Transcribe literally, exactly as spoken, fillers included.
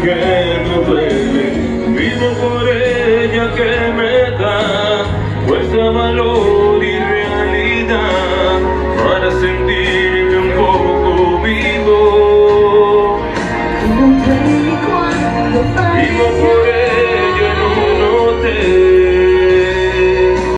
que me duele, vivo por ella que me da fuerza, valor y realidad para sentirme un poco vivo. Vivo